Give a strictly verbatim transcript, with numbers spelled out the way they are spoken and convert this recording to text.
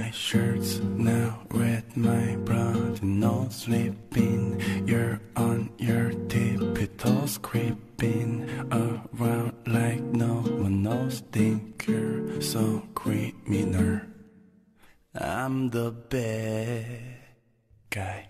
my shirt's now red, my brother no sleeping. You're on your tippy toes, creeping around like no one knows. Think you're so criminal. I'm the bad guy.